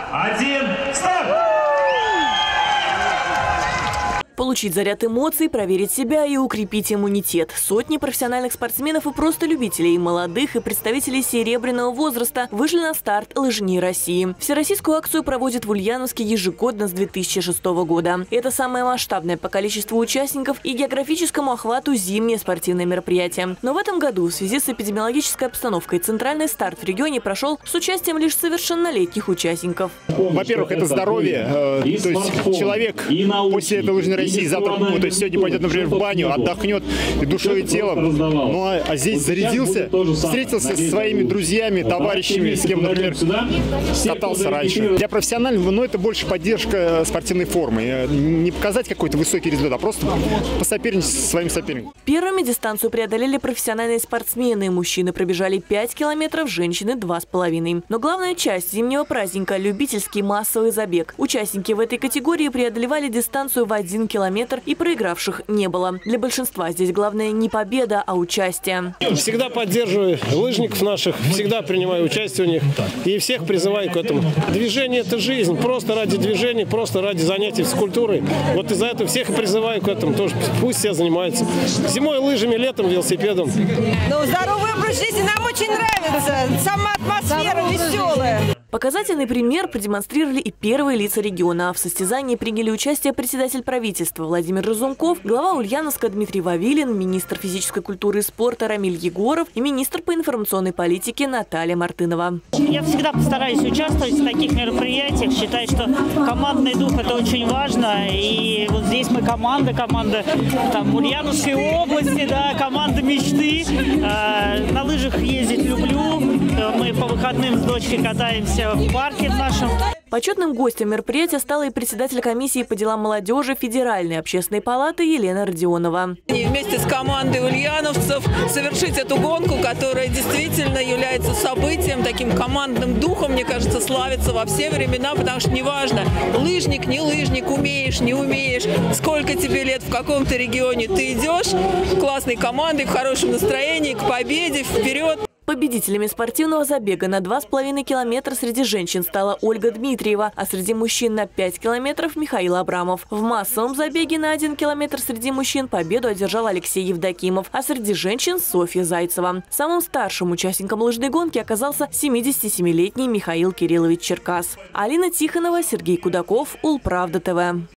1, старт! Получить заряд эмоций, проверить себя и укрепить иммунитет. Сотни профессиональных спортсменов и просто любителей, молодых и представителей серебряного возраста вышли на старт «Лыжни России». Всероссийскую акцию проводят в Ульяновске ежегодно с 2006 года. Это самое масштабное по количеству участников и географическому охвату зимнее спортивное мероприятие. Но в этом году в связи с эпидемиологической обстановкой центральный старт в регионе прошел с участием лишь совершеннолетних участников. Во-первых, это здоровье. То есть человек после этой «Лыжной России» завтра, то есть сегодня пойдет, например, в баню, отдохнет и душой, и телом. Ну а здесь зарядился, встретился со своими друзьями, товарищами, с кем, например, катался раньше. Для профессионального, но это больше поддержка спортивной формы. Не показать какой-то высокий результат, а просто посоперничать со своим соперником. Первыми дистанцию преодолели профессиональные спортсмены. Мужчины пробежали 5 километров, женщины 2,5. Но главная часть зимнего праздника – любительский массовый забег. Участники в этой категории преодолевали дистанцию в 1 километр, и проигравших не было. Для большинства здесь главное не победа, а участие. Всегда поддерживаю лыжников наших, всегда принимаю участие у них и всех призываю к этому. Движение – это жизнь, просто ради движения, просто ради занятий физкультурой. Вот из-за этого всех и призываю к этому тоже. Пусть все занимаются. Зимой лыжами, летом велосипедом. Ну, здоровый образ жизни нам очень нравится. Сама атмосфера веселая. Показательный пример продемонстрировали и первые лица региона. В состязании приняли участие председатель правительства Владимир Разумков, глава Ульяновска Дмитрий Вавилин, министр физической культуры и спорта Рамиль Егоров и министр по информационной политике Наталья Мартынова. Я всегда постараюсь участвовать в таких мероприятиях. Считаю, что командный дух – это очень важно. И вот здесь мы команда там, Ульяновской области, да, команда мечты. На лыжах ездить люблю. Мы по выходным с дочкой катаемся в парке нашем. Почетным гостем мероприятия стала и председатель комиссии по делам молодежи Федеральной общественной палаты Елена Родионова. И вместе с командой ульяновцев совершить эту гонку, которая действительно является событием, таким командным духом, мне кажется, славится во все времена, потому что неважно, лыжник, не лыжник, умеешь, не умеешь, сколько тебе лет, в каком-то регионе ты идешь, классной командой, в хорошем настроении, к победе, вперед. Победителями спортивного забега на 2,5 километра среди женщин стала Ольга Дмитриева, а среди мужчин на 5 километров Михаил Абрамов. В массовом забеге на 1 километр среди мужчин победу одержал Алексей Евдокимов, а среди женщин Софья Зайцева. Самым старшим участником лыжной гонки оказался 77-летний Михаил Кириллович Черкас. Алина Тихонова, Сергей Кудаков, Улправда ТВ.